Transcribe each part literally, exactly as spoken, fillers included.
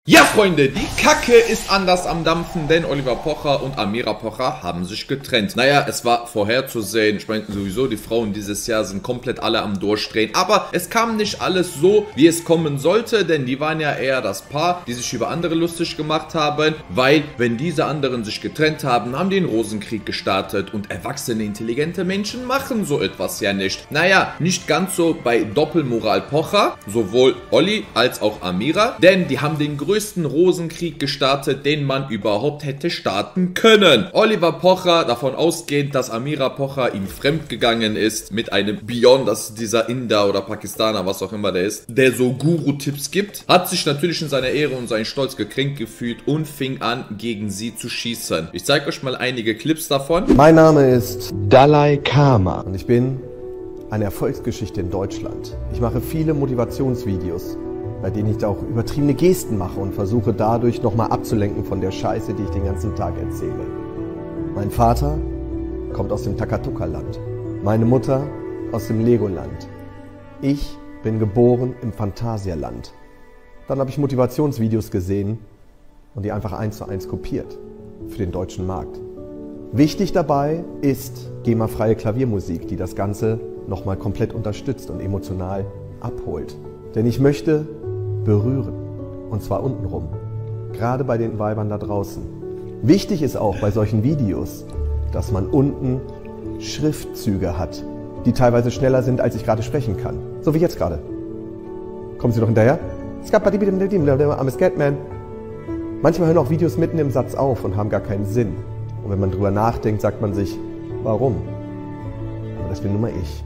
Ja, Freunde, die Kacke ist anders am Dampfen, denn Oliver Pocher und Amira Pocher haben sich getrennt. Naja, es war vorherzusehen. Ich meine, sowieso, die Frauen dieses Jahr sind komplett alle am Durchdrehen. Aber es kam nicht alles so, wie es kommen sollte, denn die waren ja eher das Paar, die sich über andere lustig gemacht haben. Weil, wenn diese anderen sich getrennt haben, haben die den Rosenkrieg gestartet. Und erwachsene, intelligente Menschen machen so etwas ja nicht. Naja, nicht ganz so bei Doppelmoral Pocher, sowohl Olli als auch Amira, denn die haben den größten Rosenkrieg gestartet, den man überhaupt hätte starten können. Oliver Pocher, davon ausgehend, dass Amira Pocher ihm fremdgegangen ist mit einem Bion, das ist dieser Inder oder Pakistaner, was auch immer der ist, der so Guru-Tipps gibt, hat sich natürlich in seiner Ehre und seinen Stolz gekränkt gefühlt und fing an, gegen sie zu schießen. Ich zeige euch mal einige Clips davon. Mein Name ist Dalai Lama und ich bin eine Erfolgsgeschichte in Deutschland. Ich mache viele Motivationsvideos, bei denen ich auch übertriebene Gesten mache und versuche dadurch nochmal abzulenken von der Scheiße, die ich den ganzen Tag erzähle. Mein Vater kommt aus dem Takatuka-Land, meine Mutter aus dem Legoland. Ich bin geboren im Phantasialand. Dann habe ich Motivationsvideos gesehen und die einfach eins zu eins kopiert für den deutschen Markt. Wichtig dabei ist GEMA-freie Klaviermusik, die das Ganze nochmal komplett unterstützt und emotional abholt. Denn ich möchte berühren, und zwar untenrum, gerade bei den Weibern da draußen. Wichtig ist auch bei solchen Videos, dass man unten Schriftzüge hat, die teilweise schneller sind, als ich gerade sprechen kann. So wie jetzt gerade. Kommen Sie noch hinterher? I'm a Scatman. Manchmal hören auch Videos mitten im Satz auf und haben gar keinen Sinn. Und wenn man drüber nachdenkt, sagt man sich, warum? Aber das bin nur mal ich.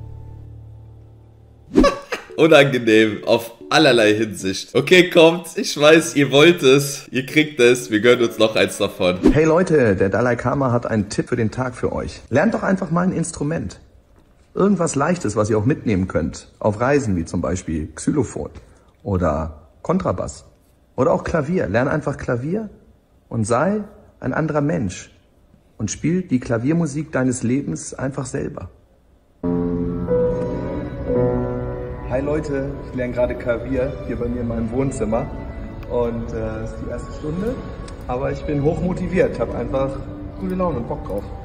Unangenehm, auf allerlei Hinsicht. Okay, kommt, ich weiß, ihr wollt es, ihr kriegt es, wir gönnen uns noch eins davon. Hey Leute, der Dalai Lama hat einen Tipp für den Tag für euch. Lernt doch einfach mal ein Instrument. Irgendwas Leichtes, was ihr auch mitnehmen könnt. Auf Reisen, wie zum Beispiel Xylophon oder Kontrabass. Oder auch Klavier. Lern einfach Klavier und sei ein anderer Mensch. Und spiel die Klaviermusik deines Lebens einfach selber. Hi Leute, ich lerne gerade Klavier hier bei mir in meinem Wohnzimmer und es äh, ist die erste Stunde, aber ich bin hoch motiviert, habe einfach gute Laune und Bock drauf.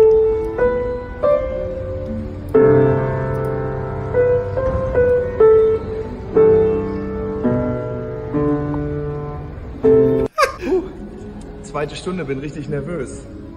Puh, zweite Stunde, bin richtig nervös.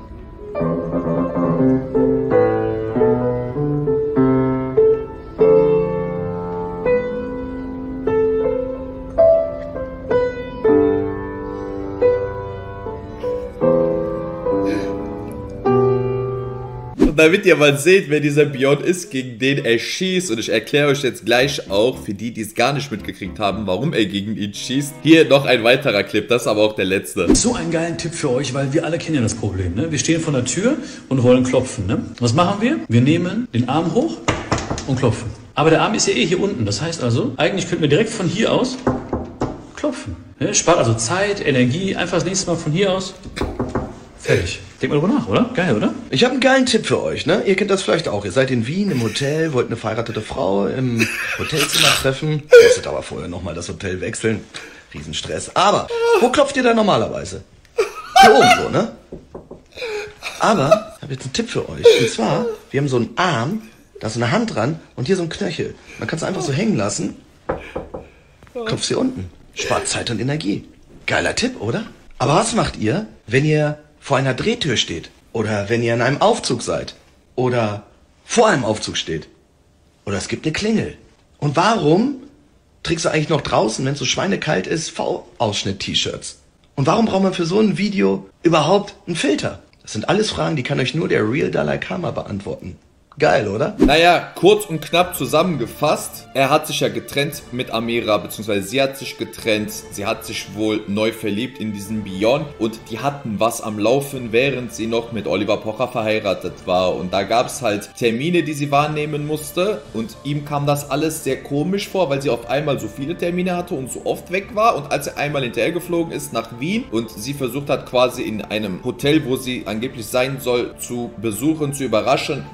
Damit ihr mal seht, wer dieser Bion ist, gegen den er schießt. Und ich erkläre euch jetzt gleich auch, für die, die es gar nicht mitgekriegt haben, warum er gegen ihn schießt. Hier noch ein weiterer Clip, das ist aber auch der letzte. So einen geilen Tipp für euch, weil wir alle kennen ja das Problem. Ne? Wir stehen vor der Tür und wollen klopfen. Ne? Was machen wir? Wir nehmen den Arm hoch und klopfen. Aber der Arm ist ja eh hier unten. Das heißt also, eigentlich könnten wir direkt von hier aus klopfen. Ne? Spart also Zeit, Energie. Einfach das nächste Mal von hier aus. Fertig. Denkt mal drüber nach, oder? Geil, oder? Ich habe einen geilen Tipp für euch, ne? Ihr kennt das vielleicht auch. Ihr seid in Wien im Hotel, wollt eine verheiratete Frau im Hotelzimmer treffen. Musstet aber vorher nochmal das Hotel wechseln. Riesenstress. Aber, wo klopft ihr da normalerweise? Hier oben so, ne? Aber, ich habe jetzt einen Tipp für euch. Und zwar, wir haben so einen Arm, da ist eine Hand dran und hier so ein Knöchel. Man kann es einfach so hängen lassen. Klopft hier unten. Spart Zeit und Energie. Geiler Tipp, oder? Aber was macht ihr, wenn ihr vor einer Drehtür steht oder wenn ihr in einem Aufzug seid oder vor einem Aufzug steht oder es gibt eine Klingel? Und warum trägst du eigentlich noch draußen, wenn es so schweinekalt ist, V-Ausschnitt-T-Shirts? Und warum braucht man für so ein Video überhaupt einen Filter? Das sind alles Fragen, die kann euch nur der Real Dalai Lama beantworten. Geil, oder? Naja, kurz und knapp zusammengefasst, er hat sich ja getrennt mit Amira, beziehungsweise sie hat sich getrennt, sie hat sich wohl neu verliebt in diesen Bion und die hatten was am Laufen, während sie noch mit Oliver Pocher verheiratet war und da gab es halt Termine, die sie wahrnehmen musste und ihm kam das alles sehr komisch vor, weil sie auf einmal so viele Termine hatte und so oft weg war und als er einmal hinterher geflogen ist nach Wien und sie versucht hat quasi in einem Hotel, wo sie angeblich sein soll, zu besuchen, zu überraschen, weil er sich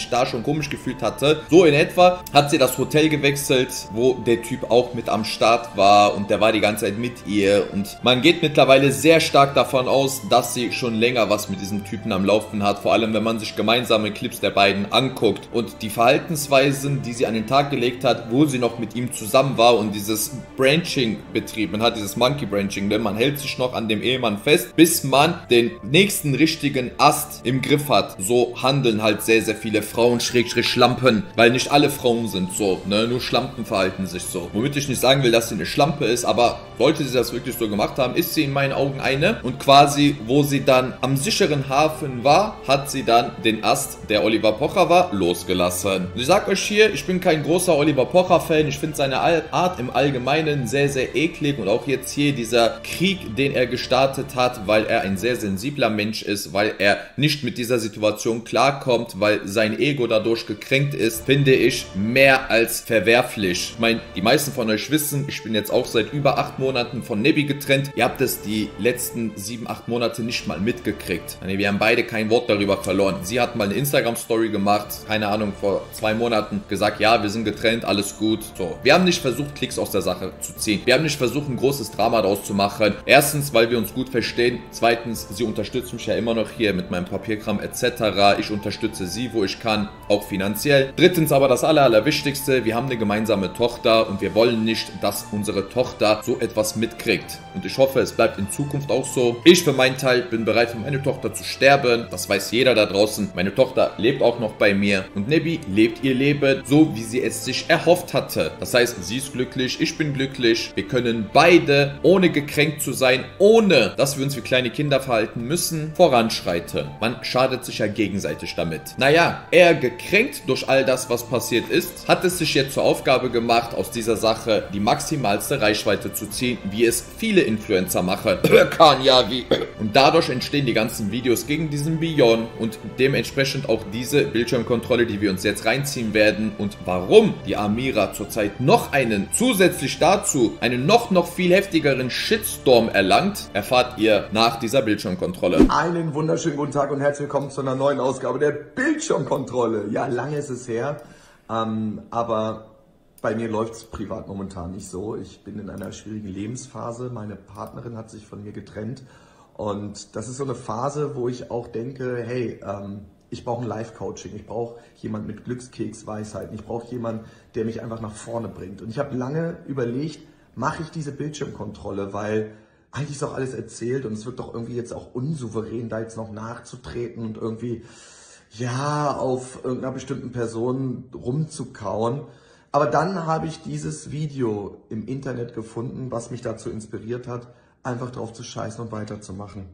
sich da schon komisch gefühlt hatte. So in etwa hat sie das Hotel gewechselt, wo der Typ auch mit am Start war und der war die ganze Zeit mit ihr und man geht mittlerweile sehr stark davon aus, dass sie schon länger was mit diesem Typen am Laufen hat, vor allem wenn man sich gemeinsame Clips der beiden anguckt und die Verhaltensweisen, die sie an den Tag gelegt hat, wo sie noch mit ihm zusammen war und dieses Branching betrieben hat, dieses Monkey Branching, denn man hält sich noch an dem Ehemann fest, bis man den nächsten richtigen Ast im Griff hat. So handeln halt sehr, sehr viele Frauen, Schrägstrich Schlampen, weil nicht alle Frauen sind so, ne, nur Schlampen verhalten sich so. Womit ich nicht sagen will, dass sie eine Schlampe ist, aber sollte sie das wirklich so gemacht haben, ist sie in meinen Augen eine und quasi, wo sie dann am sicheren Hafen war, hat sie dann den Ast, der Oliver Pocher war, losgelassen. Und ich sag euch hier, ich bin kein großer Oliver Pocher-Fan, ich finde seine Art im Allgemeinen sehr, sehr eklig und auch jetzt hier dieser Krieg, den er gestartet hat, weil er ein sehr sensibler Mensch ist, weil er nicht mit dieser Situation klarkommt, weil sein Ego dadurch gekränkt ist, finde ich mehr als verwerflich. Ich meine, die meisten von euch wissen, ich bin jetzt auch seit über acht Monaten von Nebby getrennt. Ihr habt es die letzten sieben, acht Monate nicht mal mitgekriegt. Wir haben beide kein Wort darüber verloren. Sie hat mal eine Instagram-Story gemacht, keine Ahnung, vor zwei Monaten, gesagt, ja, wir sind getrennt, alles gut. So, wir haben nicht versucht, Klicks aus der Sache zu ziehen. Wir haben nicht versucht, ein großes Drama daraus zu machen. Erstens, weil wir uns gut verstehen. Zweitens, sie unterstützt mich ja immer noch hier mit meinem Papierkram et cetera. Ich unterstütze sie, wo ich kann, auch finanziell. Drittens aber das Aller, Allerwichtigste, wir haben eine gemeinsame Tochter und wir wollen nicht, dass unsere Tochter so etwas mitkriegt. Und ich hoffe, es bleibt in Zukunft auch so. Ich für meinen Teil bin bereit, für meine Tochter zu sterben. Das weiß jeder da draußen. Meine Tochter lebt auch noch bei mir und Nebby lebt ihr Leben so, wie sie es sich erhofft hatte. Das heißt, sie ist glücklich, ich bin glücklich. Wir können beide, ohne gekränkt zu sein, ohne dass wir uns wie kleine Kinder verhalten müssen, voranschreiten. Man schadet sich ja gegenseitig damit. Naja, er gekränkt durch all das, was passiert ist, hat es sich jetzt zur Aufgabe gemacht, aus dieser Sache die maximalste Reichweite zu ziehen, wie es viele Influencer machen. Kanyavi. Und dadurch entstehen die ganzen Videos gegen diesen Bion und dementsprechend auch diese Bildschirmkontrolle, die wir uns jetzt reinziehen werden. Und warum die Amira zurzeit noch einen, zusätzlich dazu, einen noch, noch viel heftigeren Shitstorm erlangt, erfahrt ihr nach dieser Bildschirmkontrolle. Einen wunderschönen guten Tag und herzlich willkommen zu einer neuen Ausgabe der Bildschirmkontrolle. Ja, lange ist es her, ähm, aber bei mir läuft es privat momentan nicht so. Ich bin in einer schwierigen Lebensphase. Meine Partnerin hat sich von mir getrennt und das ist so eine Phase, wo ich auch denke, hey, ähm, ich brauche ein Life-Coaching, ich brauche jemanden mit Glückskeks-Weisheiten, ich brauche jemanden, der mich einfach nach vorne bringt. Und ich habe lange überlegt, mache ich diese Bildschirmkontrolle, weil eigentlich ist auch alles erzählt und es wird doch irgendwie jetzt auch unsouverän, da jetzt noch nachzutreten und irgendwie, ja, auf irgendeiner bestimmten Person rumzukauen. Aber dann habe ich dieses Video im Internet gefunden, was mich dazu inspiriert hat, einfach drauf zu scheißen und weiterzumachen.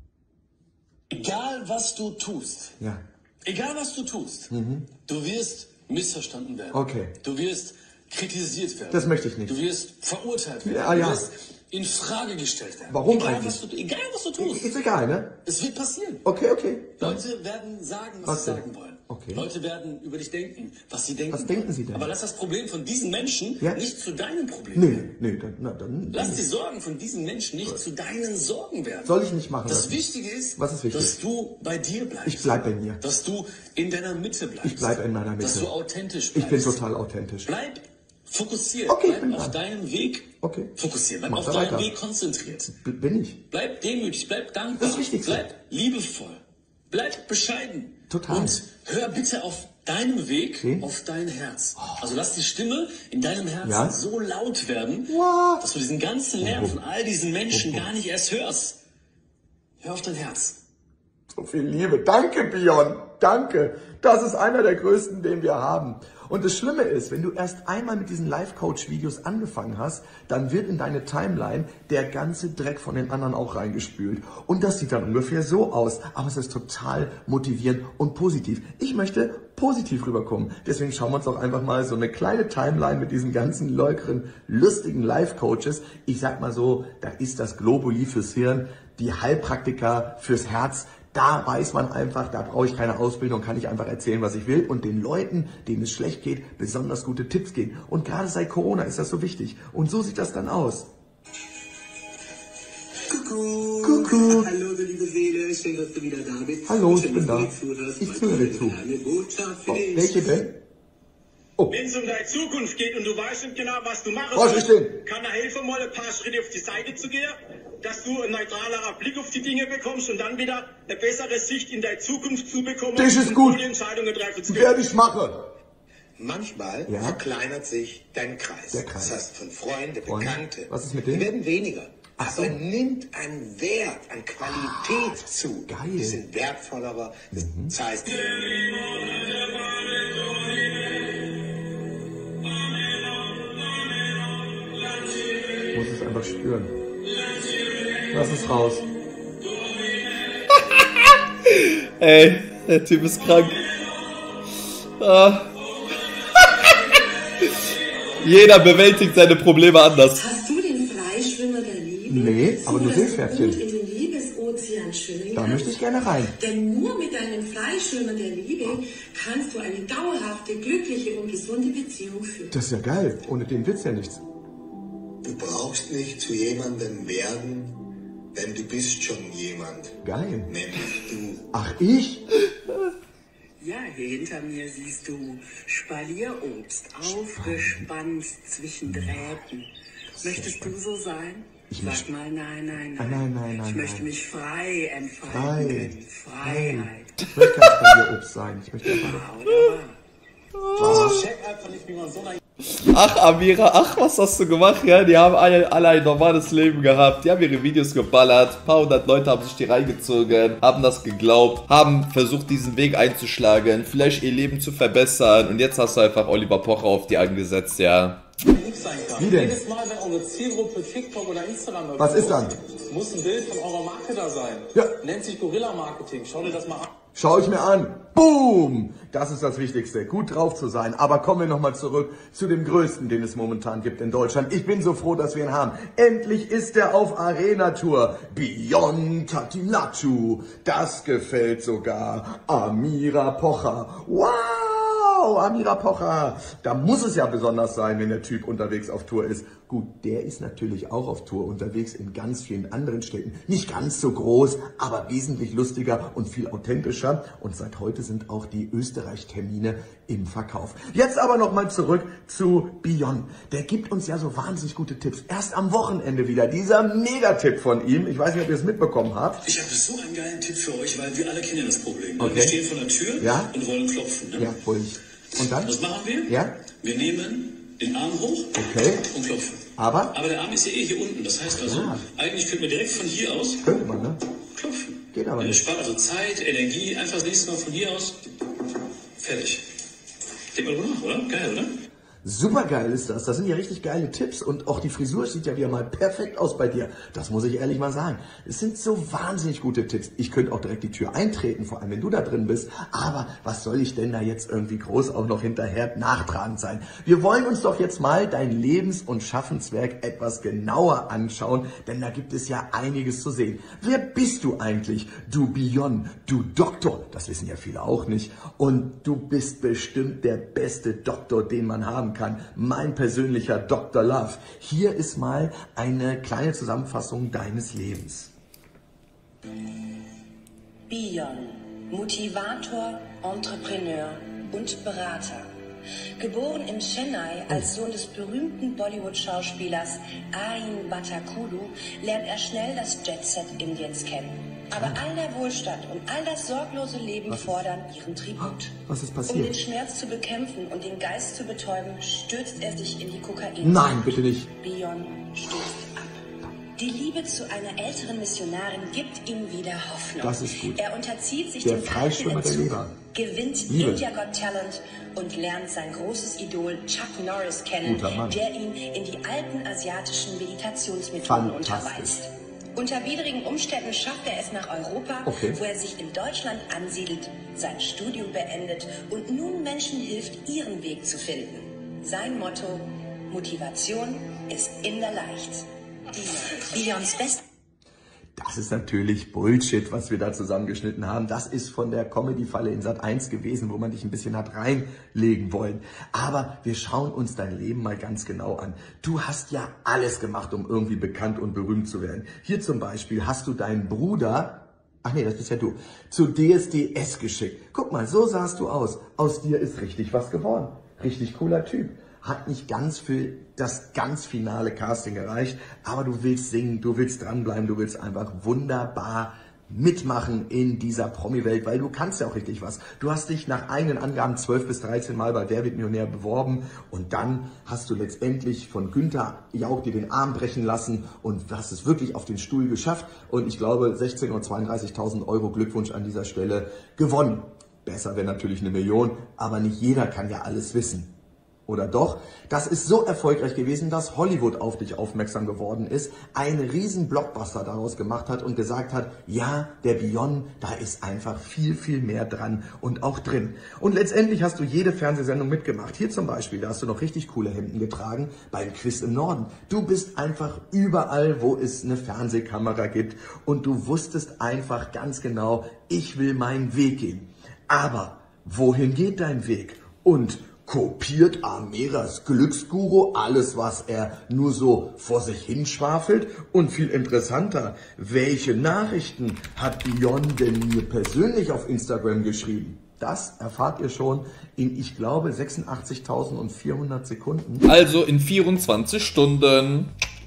Egal was du tust, Ja. egal was du tust, mhm. du wirst missverstanden werden. Okay. Du wirst kritisiert werden. Das möchte ich nicht. Du wirst verurteilt werden. Ja, ja. Du wirst in Frage gestellt werden. Warum egal, eigentlich? Was du, egal was du tust. Ist egal, ne? Es wird passieren. Okay, okay. Leute werden sagen, was, Was sie denn? sagen wollen. Okay. Leute werden über dich denken, was sie denken. Was denken sie denn? Aber lass das Problem von diesen Menschen Ja. nicht zu deinem Problem Nee, werden. nee, dann, na, dann. Lass die Sorgen von diesen Menschen nicht zu deinen Sorgen werden. Soll ich nicht machen. Das lassen. Wichtige ist, Was ist wichtig? dass du bei dir bleibst. Ich bleib bei mir. Dass du in deiner Mitte bleibst. Ich bleib in meiner Mitte. Dass du authentisch Ich bleibst. bin total authentisch. Bleib fokussiert. Okay, ich bleib bin auf dran. deinem Weg Okay. fokussiert. Bleib Mach auf da deinem weiter. Weg konzentriert. B bin ich. Bleib demütig, bleib dankbar. Das ist wichtig. Bleib liebevoll. Bleib bescheiden. Total. Und hör bitte auf deinem Weg, Okay. auf dein Herz. Also lass die Stimme in deinem Herzen Ja? so laut werden, What? dass du diesen ganzen Lärm von all diesen Menschen gar nicht erst hörst. Hör auf dein Herz. So viel Liebe. Danke, Bion. Danke. Das ist einer der größten, den wir haben. Und das Schlimme ist, wenn du erst einmal mit diesen Life-Coach-Videos angefangen hast, dann wird in deine Timeline der ganze Dreck von den anderen auch reingespült. Und das sieht dann ungefähr so aus. Aber es ist total motivierend und positiv. Ich möchte positiv rüberkommen. Deswegen schauen wir uns auch einfach mal so eine kleine Timeline mit diesen ganzen lockeren, lustigen Life-Coaches. Ich sag mal so, da ist das Globuli fürs Hirn, die Heilpraktiker fürs Herz. Da weiß man einfach, da brauche ich keine Ausbildung, kann ich einfach erzählen, was ich will und den Leuten, denen es schlecht geht, besonders gute Tipps geben. Und gerade seit Corona ist das so wichtig. Und so sieht das dann aus. Kuckuck. Kuckuck. gut. Hallo, du liebe Seele, schön, dass du wieder da bist. Hallo, ich Schön, bin dass da. du zuhörst. Ich zuhöre dir zu. Eine Botschaft für Oh, dich. welche denn? Oh, Wenn es um deine Zukunft geht und du weißt nicht genau, was du machen was ist denn? kann er helfen, mal ein paar Schritte auf die Seite zu gehen, dass du einen neutraleren Blick auf die Dinge bekommst und dann wieder eine bessere Sicht in deine Zukunft zu bekommen. Das ist und gut. gute Entscheidungen treffen zu können. Werde ich machen. Manchmal Ja? verkleinert sich dein Kreis. Der Kreis. Das heißt, von Freunde, Freunde. Bekannte. Was ist mit Die denen? werden weniger. Ach so. Aber nimmt an Wert, an Qualität zu. geil. Die sind wertvollerer. Das heißt, Ich muss es einfach spüren. Lass es raus. Ey, der Typ ist krank. Ah. Jeder bewältigt seine Probleme anders. Hast du den Freischwimmer der Liebe? Nee, aber So nur das Seepferdchen. Boot in den Liebesozean schwimmen Da kannst? möchte ich gerne rein. Denn nur mit deinem Freischwimmer der Liebe kannst du eine dauerhafte, glückliche und gesunde Beziehung führen. Das ist ja geil. Ohne den wird's ja nichts. du brauchst nicht zu jemandem werden, denn du bist schon jemand. Geil. Nämlich du. Ach, ich? Ja, hier hinter mir siehst du Spalierobst, aufgespannt zwischen Drähten. Möchtest du so sein? Sag mal nein, nein, Ah, nein. nein, nein, nein, Ich möchte nein. mich frei Frei. entfalten. Freiheit. Ich möchte kein Spalierobst sein. Ich möchte einfach Wahr oder wahr? Check einfach nicht, wie man so eine Ach, Amira, ach, was hast du gemacht? Ja, die haben alle, alle ein normales Leben gehabt. Die haben ihre Videos geballert. Ein paar hundert Leute haben sich die reingezogen, haben das geglaubt, haben versucht, diesen Weg einzuschlagen, vielleicht ihr Leben zu verbessern. Und jetzt hast du einfach Oliver Pocher auf die angesetzt, ja. Lieb sein kann. Wie denn? Jedes Mal, wenn eure Zielgruppe TikTok oder Instagram Was ist dann? muss ein Bild von eurer Marke da sein. Ja. Nennt sich Gorilla Marketing. Schau dir das mal an. Schau ich mir an. Boom! Das ist das Wichtigste. Gut drauf zu sein. Aber kommen wir nochmal zurück zu dem Größten, den es momentan gibt in Deutschland. Ich bin so froh, dass wir ihn haben. Endlich ist er auf Arena-Tour. Beyond Tatilatu. Das gefällt sogar Amira Pocher. Wow! Amira Pocher. Da muss es ja besonders sein, wenn der Typ unterwegs auf Tour ist. Gut, der ist natürlich auch auf Tour unterwegs in ganz vielen anderen Städten. Nicht ganz so groß, aber wesentlich lustiger und viel authentischer. Und seit heute sind auch die Österreich-Termine im Verkauf. Jetzt aber nochmal zurück zu Beyond. Der gibt uns ja so wahnsinnig gute Tipps. Erst am Wochenende wieder dieser Megatipp von ihm. Ich weiß nicht, ob ihr es mitbekommen habt. Ich habe so einen geilen Tipp für euch, weil wir alle kennen ja das Problem. Ne? Okay. Wir stehen vor der Tür Ja. und wollen klopfen. Ne? Ja, ruhig. Und dann? Was machen wir? Ja. Wir nehmen den Arm hoch Okay. und klopfen. Aber? Aber der Arm ist ja eh hier unten. Das heißt also, Ah. eigentlich könnten wir direkt von hier aus Könnte man, ne? klopfen. Geht aber Ja, nicht. spart also Zeit, Energie. Einfach das nächste Mal von hier aus. Fertig. Denk mal drüber nach, oder? Geil, oder? Super geil ist das. Das sind ja richtig geile Tipps. Und auch die Frisur sieht ja wieder mal perfekt aus bei dir. Das muss ich ehrlich mal sagen. Es sind so wahnsinnig gute Tipps. Ich könnte auch direkt die Tür eintreten, vor allem wenn du da drin bist. Aber was soll ich denn da jetzt irgendwie groß auch noch hinterher nachtragend sein? Wir wollen uns doch jetzt mal dein Lebens- und Schaffenswerk etwas genauer anschauen, denn da gibt es ja einiges zu sehen. Wer bist du eigentlich? Du Beyond, du Doktor. Das wissen ja viele auch nicht. Und du bist bestimmt der beste Doktor, den man haben kann. Mein persönlicher Doktor Love. Hier ist mal eine kleine Zusammenfassung deines Lebens. Beyond, Motivator, Entrepreneur und Berater. Geboren in Chennai als Sohn des berühmten Bollywood-Schauspielers Ain Batakulu, lernt er schnell das Jet-Set Indiens kennen. Aber all der Wohlstand und all das sorglose Leben fordern ihren Tribut. Was ist Um passiert? den Schmerz zu bekämpfen und den Geist zu betäuben, stürzt er sich in die Kokain. Nein, bitte nicht. Beyond stößt ab. Die Liebe zu einer älteren Missionarin gibt ihm wieder Hoffnung. Das ist gut. Er unterzieht sich Der dem Freischwimmer der Entzug, Leber. gewinnt Liebe. India Got Talent und lernt sein großes Idol Chuck Norris kennen, Guter Mann. der ihn in die alten asiatischen Meditationsmethoden Fantastisch. unterweist. Unter widrigen Umständen schafft er es nach Europa, Okay. wo er sich in Deutschland ansiedelt, sein Studium beendet und nun Menschen hilft, ihren Weg zu finden. Sein Motto: Motivation ist immer leicht. Beyonds Best. Das ist natürlich Bullshit, was wir da zusammengeschnitten haben. Das ist von der Comedy-Falle in Sat eins gewesen, wo man dich ein bisschen hat reinlegen wollen. Aber wir schauen uns dein Leben mal ganz genau an. Du hast ja alles gemacht, um irgendwie bekannt und berühmt zu werden. Hier zum Beispiel hast du deinen Bruder, ach nee, das bist ja du, zu D S D S geschickt. Guck mal, so sahst du aus. Aus dir ist richtig was geworden. Richtig cooler Typ. Hat nicht ganz für das ganz finale Casting gereicht, aber du willst singen, du willst dranbleiben, du willst einfach wunderbar mitmachen in dieser Promi-Welt, weil du kannst ja auch richtig was. Du hast dich nach eigenen Angaben zwölf bis dreizehn Mal bei Wer wird Millionär beworben und dann hast du letztendlich von Günther Jauch dir den Arm brechen lassen und hast es wirklich auf den Stuhl geschafft und ich glaube sechzehn oder zweiunddreißigtausend Euro Glückwunsch an dieser Stelle gewonnen. Besser wäre natürlich eine Million, aber nicht jeder kann ja alles wissen. Oder doch? Das ist so erfolgreich gewesen, dass Hollywood auf dich aufmerksam geworden ist, einen riesen Blockbuster daraus gemacht hat und gesagt hat, ja, der Beyond, da ist einfach viel, viel mehr dran und auch drin. Und letztendlich hast du jede Fernsehsendung mitgemacht. Hier zum Beispiel, da hast du noch richtig coole Hemden getragen beim Quiz im Norden. Du bist einfach überall, wo es eine Fernsehkamera gibt und du wusstest einfach ganz genau, ich will meinen Weg gehen. Aber wohin geht dein Weg? Und kopiert Ameras Glücksguru alles, was er nur so vor sich hinschwafelt? Und viel interessanter, welche Nachrichten hat Beyond denn mir persönlich auf Instagram geschrieben? Das erfahrt ihr schon in, ich glaube, sechsundachtzigtausendvierhundert Sekunden. Also in vierundzwanzig Stunden.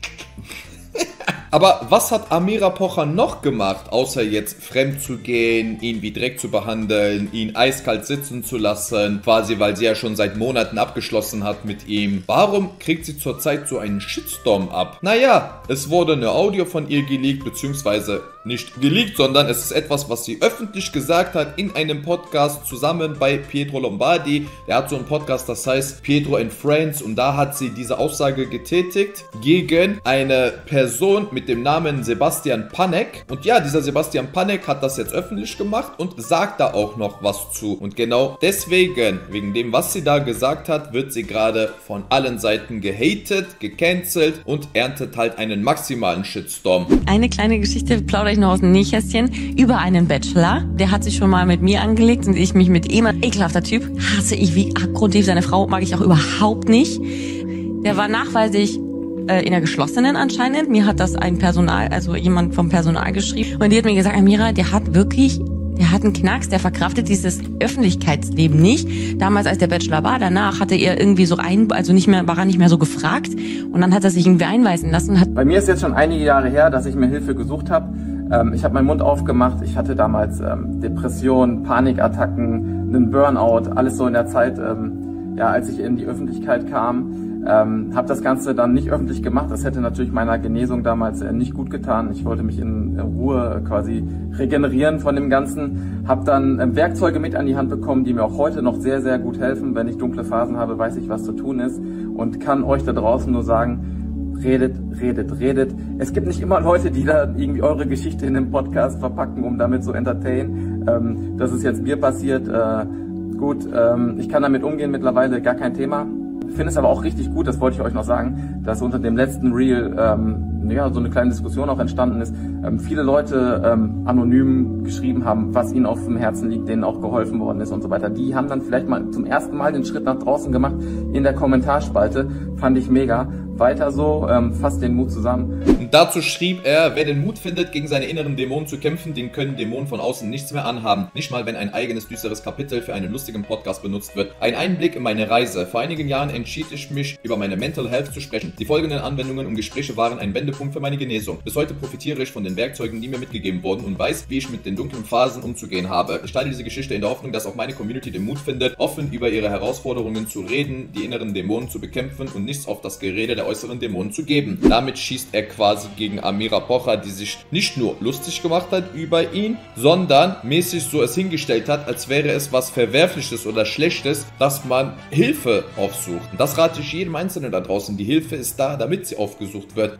Aber was hat Amira Pocher noch gemacht, außer jetzt fremd zu gehen, ihn wie Dreck zu behandeln, ihn eiskalt sitzen zu lassen, quasi weil sie ja schon seit Monaten abgeschlossen hat mit ihm? Warum kriegt sie zurzeit so einen Shitstorm ab? Naja, es wurde eine Audio von ihr geleakt, beziehungsweise nicht geleakt, sondern es ist etwas, was sie öffentlich gesagt hat in einem Podcast zusammen bei Pietro Lombardi. Er hat so einen Podcast, das heißt Pietro and Friends, und da hat sie diese Aussage getätigt gegen eine Person mit dem Namen Sebastian Panek. Und ja, dieser Sebastian Panek hat das jetzt öffentlich gemacht und sagt da auch noch was zu. Und genau deswegen, wegen dem, was sie da gesagt hat, wird sie gerade von allen Seiten gehatet, gecancelt und erntet halt einen maximalen Shitstorm. Eine kleine Geschichte plaudere ich noch aus dem Nähkästchen über einen Bachelor. Der hat sich schon mal mit mir angelegt und ich mich mit ihm. Ekelhafter Typ. Hasse ich wie abgrundtief. Seine Frau mag ich auch überhaupt nicht. Der war nachweislich in der geschlossenen anscheinend. Mir hat das ein Personal, also jemand vom Personal geschrieben. Und die hat mir gesagt, Amira, der hat wirklich, der hat einen Knacks, der verkraftet dieses Öffentlichkeitsleben nicht. Damals, als der Bachelor war, danach hatte er irgendwie so ein, also nicht mehr, war er nicht mehr so gefragt. Und dann hat er sich irgendwie einweisen lassen und hat... Bei mir ist jetzt schon einige Jahre her, dass ich mir Hilfe gesucht habe. Ähm, ich habe meinen Mund aufgemacht. Ich hatte damals ähm, Depressionen, Panikattacken, einen Burnout, alles so in der Zeit, ähm, ja, als ich in die Öffentlichkeit kam. Ähm, habe das Ganze dann nicht öffentlich gemacht. Das hätte natürlich meiner Genesung damals äh, nicht gut getan. Ich wollte mich in äh, Ruhe quasi regenerieren von dem Ganzen. Habe dann äh, Werkzeuge mit an die Hand bekommen, die mir auch heute noch sehr, sehr gut helfen. Wenn ich dunkle Phasen habe, weiß ich, was zu tun ist. Und kann euch da draußen nur sagen, redet, redet, redet. Es gibt nicht immer Leute, die da irgendwie eure Geschichte in den Podcast verpacken, um damit zu entertainen. Ähm, das ist jetzt mir passiert. Äh, gut, ähm, ich kann damit umgehen mittlerweile, gar kein Thema. Ich finde es aber auch richtig gut, das wollte ich euch noch sagen, dass unter dem letzten Reel ähm, ja, so eine kleine Diskussion auch entstanden ist. Ähm, viele Leute ähm, anonym geschrieben haben, was ihnen auf dem Herzen liegt, denen auch geholfen worden ist und so weiter. Die haben dann vielleicht mal zum ersten Mal den Schritt nach draußen gemacht in der Kommentarspalte. Fand ich mega. Weiter so, ähm, fasst den Mut zusammen. Und dazu schrieb er, wer den Mut findet, gegen seine inneren Dämonen zu kämpfen, den können Dämonen von außen nichts mehr anhaben. Nicht mal, wenn ein eigenes düsteres Kapitel für einen lustigen Podcast benutzt wird. Ein Einblick in meine Reise. Vor einigen Jahren entschied ich mich, über meine Mental Health zu sprechen. Die folgenden Anwendungen und Gespräche waren ein Wendepunkt für meine Genesung. Bis heute profitiere ich von den Werkzeugen, die mir mitgegeben wurden und weiß, wie ich mit den dunklen Phasen umzugehen habe. Ich teile diese Geschichte in der Hoffnung, dass auch meine Community den Mut findet, offen über ihre Herausforderungen zu reden, die inneren Dämonen zu bekämpfen und nichts auf das Gerede der äußeren Dämonen zu geben. Damit schießt er quasi gegen Amira Pocher, die sich nicht nur lustig gemacht hat über ihn, sondern mäßig so es hingestellt hat, als wäre es was Verwerfliches oder Schlechtes, dass man Hilfe aufsucht. Und das rate ich jedem Einzelnen da draußen. Die Hilfe ist da, damit sie aufgesucht wird, damit ihr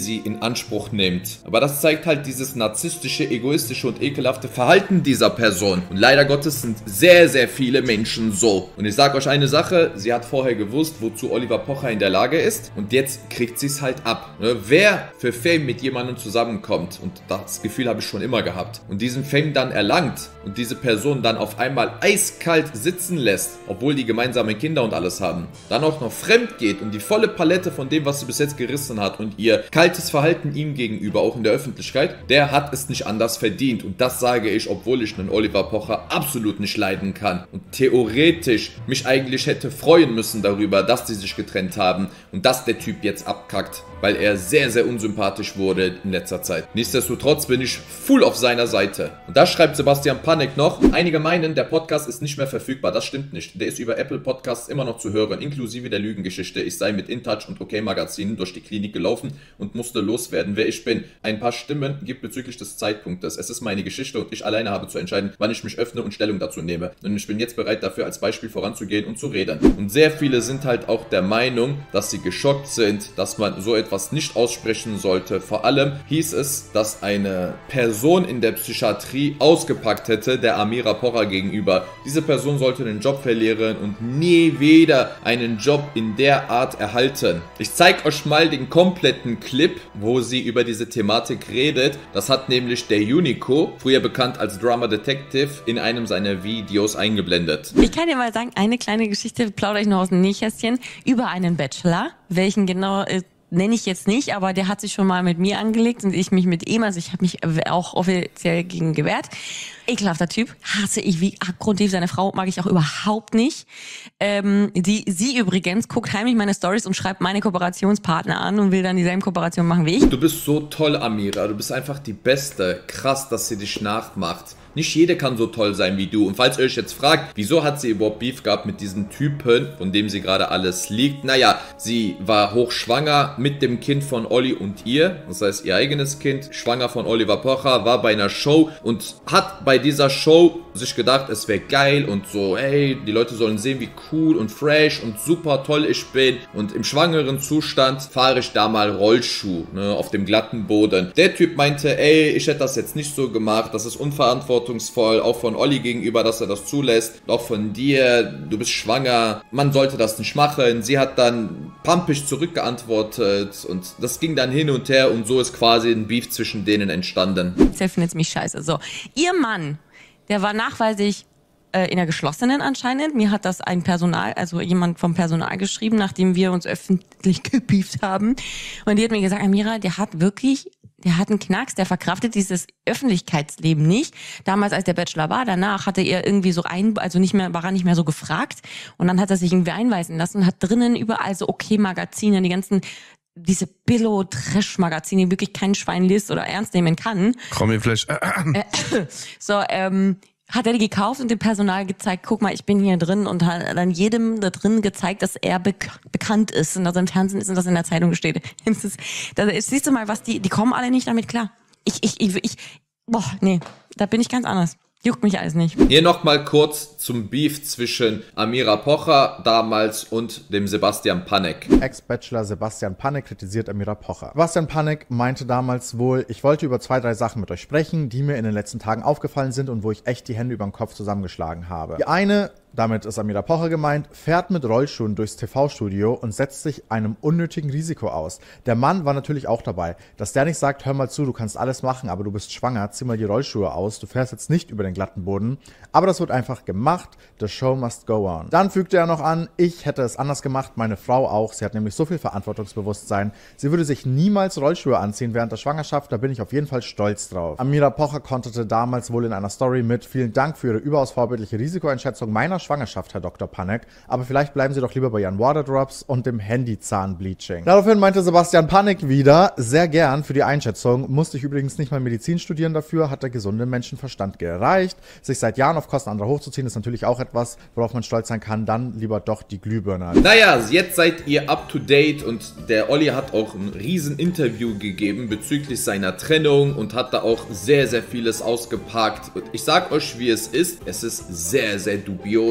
sie in Anspruch nimmt. Aber das zeigt halt dieses narzisstische, egoistische und ekelhafte Verhalten dieser Person. Und leider Gottes sind sehr, sehr viele Menschen so. Und ich sage euch eine Sache, sie hat vorher gewusst, wozu Oliver Pocher in der Lage ist. Und jetzt kriegt sie es halt ab. Ne? Wer für Fame mit jemandem zusammenkommt, und das Gefühl habe ich schon immer gehabt, und diesen Fame dann erlangt und diese Person dann auf einmal eiskalt sitzen lässt, obwohl die gemeinsame Kinder und alles haben, dann auch noch fremd geht und die volle Palette von dem, was sie bis jetzt gerissen hat und ihr kaltes Verhalten ihm gegenüber, auch in der Öffentlichkeit, der hat es nicht anders verdient. Und das sage ich, obwohl ich einen Oliver Pocher absolut nicht leiden kann und theoretisch mich eigentlich hätte freuen müssen darüber, dass die sich getrennt haben und dass der Typ jetzt abkackt, weil er sehr, sehr unsympathisch wurde in letzter Zeit. Nichtsdestotrotz bin ich full auf seiner Seite. Und da schreibt Sebastian Panek noch: Einige meinen, der Podcast ist nicht mehr verfügbar. Das stimmt nicht. Der ist über Apple Podcasts immer noch zu hören, inklusive der Lügengeschichte. Ich sei mit InTouch und OK Magazinen durch die Klinik gelaufen und musste loswerden, wer ich bin. Ein paar Stimmen gibt bezüglich des Zeitpunktes. Es ist meine Geschichte und ich alleine habe zu entscheiden, wann ich mich öffne und Stellung dazu nehme. Und ich bin jetzt bereit dafür, als Beispiel voranzugehen und zu reden. Und sehr viele sind halt auch der Meinung, dass sie geschockt sind, dass man so etwas nicht aussprechen sollte. Vor allem hieß es, dass eine Person in der Psychiatrie ausgepackt hätte, der Amira Pocher gegenüber. Diese Person sollte den Job verlieren und nie wieder einen Job in der Art erhalten. Ich zeige euch mal den kompletten Clip, wo sie über diese Thematik redet. Das hat nämlich der Unico, früher bekannt als Drama Detective, in einem seiner Videos eingeblendet. Ich kann dir mal sagen, eine kleine Geschichte plaudere ich noch aus dem Nähkästchen über einen Bachelor, welchen genau äh, nenne ich jetzt nicht, aber der hat sich schon mal mit mir angelegt und ich mich mit ihm, also ich habe mich auch offiziell gegen gewehrt. Ekelhafter Typ, hasse ich wie abgrundtief. Seine Frau mag ich auch überhaupt nicht. Ähm, die, sie übrigens guckt heimlich meine Stories und schreibt meine Kooperationspartner an und will dann dieselben Kooperationen machen wie ich. Du bist so toll, Amira. Du bist einfach die Beste. Krass, dass sie dich nachmacht. Nicht jede kann so toll sein wie du. Und falls ihr euch jetzt fragt, wieso hat sie überhaupt Beef gehabt mit diesem Typen, von dem sie gerade alles liegt? Naja, sie war hochschwanger mit dem Kind von Olli und ihr. Das heißt, ihr eigenes Kind, schwanger von Oliver Pocher, war bei einer Show und hat bei dieser Show sich gedacht, es wäre geil und so, hey, die Leute sollen sehen, wie cool und fresh und super toll ich bin. Und im schwangeren Zustand fahre ich da mal Rollschuh, ne, auf dem glatten Boden. Der Typ meinte, ey, ich hätte das jetzt nicht so gemacht, das ist unverantwortungsvoll, auch von Olli gegenüber, dass er das zulässt, auch von dir, du bist schwanger, man sollte das nicht machen. Sie hat dann pampig zurückgeantwortet und das ging dann hin und her und so ist quasi ein Beef zwischen denen entstanden. Der findet mich scheiße. So, ihr Mann, der war nachweislich äh, in der geschlossenen anscheinend. Mir hat das ein Personal, also jemand vom Personal geschrieben, nachdem wir uns öffentlich gebieft haben. Und die hat mir gesagt, Amira, der hat wirklich, der hat einen Knacks, der verkraftet dieses Öffentlichkeitsleben nicht. Damals, als der Bachelor war, danach hatte er irgendwie so ein, also nicht mehr, war er nicht mehr so gefragt. Und dann hat er sich irgendwie einweisen lassen und hat drinnen überall so OK Magazine, die ganzen diese Billo-Trash-Magazine, die wirklich kein Schwein liest oder ernst nehmen kann. Promi-Flash. Äh, so, ähm, hat er die gekauft und dem Personal gezeigt, guck mal, ich bin hier drin und hat dann jedem da drin gezeigt, dass er bek bekannt ist und dass er im Fernsehen ist und dass er in der Zeitung steht. Das ist, das ist, siehst du mal, was die, die kommen alle nicht damit klar. Ich, ich, ich, ich, boah, nee, da bin ich ganz anders. Juckt mich alles nicht. Hier nochmal kurz zum Beef zwischen Amira Pocher damals und dem Sebastian Panek. Ex-Bachelor Sebastian Panek kritisiert Amira Pocher. Sebastian Panek meinte damals wohl, ich wollte über zwei, drei Sachen mit euch sprechen, die mir in den letzten Tagen aufgefallen sind und wo ich echt die Hände über den Kopf zusammengeschlagen habe. Die eine, damit ist Amira Pocher gemeint, fährt mit Rollschuhen durchs T V-Studio und setzt sich einem unnötigen Risiko aus. Der Mann war natürlich auch dabei. Dass der nicht sagt, hör mal zu, du kannst alles machen, aber du bist schwanger, zieh mal die Rollschuhe aus, du fährst jetzt nicht über den glatten Boden. Aber das wird einfach gemacht, the show must go on. Dann fügte er noch an, ich hätte es anders gemacht, meine Frau auch. Sie hat nämlich so viel Verantwortungsbewusstsein. Sie würde sich niemals Rollschuhe anziehen während der Schwangerschaft, da bin ich auf jeden Fall stolz drauf. Amira Pocher konterte damals wohl in einer Story mit, vielen Dank für Ihre überaus vorbildliche Risikoeinschätzung meiner Schwangerschaft, Herr Doktor Panek, aber vielleicht bleiben Sie doch lieber bei Ihren Waterdrops und dem Handyzahnbleaching. Daraufhin meinte Sebastian Panek wieder, sehr gern für die Einschätzung, musste ich übrigens nicht mal Medizin studieren dafür, hat der gesunde Menschenverstand gereicht. Sich seit Jahren auf Kosten anderer hochzuziehen, ist natürlich auch etwas, worauf man stolz sein kann, dann lieber doch die Glühbirne. Naja, jetzt seid ihr up to date und der Olli hat auch ein riesen Interview gegeben bezüglich seiner Trennung und hat da auch sehr, sehr vieles ausgepackt. Und ich sag euch, wie es ist, es ist sehr, sehr dubios.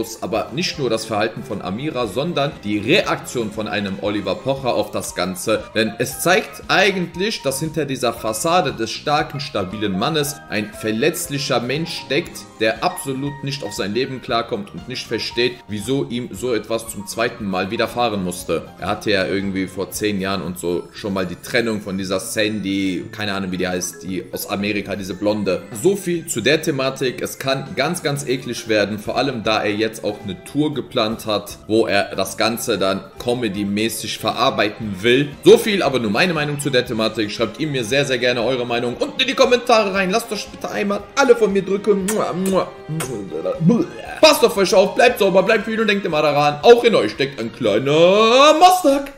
Videos, aber nicht nur das Verhalten von Amira, sondern die Reaktion von einem Oliver Pocher auf das Ganze. Denn es zeigt eigentlich, dass hinter dieser Fassade des starken, stabilen Mannes ein verletzlicher Mensch steckt, der absolut nicht auf sein Leben klarkommt und nicht versteht, wieso ihm so etwas zum zweiten Mal widerfahren musste. Er hatte ja irgendwie vor zehn Jahren und so schon mal die Trennung von dieser Sandy, keine Ahnung wie die heißt, die aus Amerika, diese Blonde. So viel zu der Thematik. Es kann ganz, ganz eklig werden, vor allem da er jetzt auch eine Tour geplant hat, wo er das Ganze dann comedy-mäßig verarbeiten will. So viel aber nur meine Meinung zu der Thematik. Schreibt ihr mir sehr, sehr gerne eure Meinung unten in die Kommentare rein. Lasst euch bitte einmal alle von mir drücken. Passt auf euch auf, bleibt sauber, bleibt kühl und denkt immer daran, auch in euch steckt ein kleiner Mastag.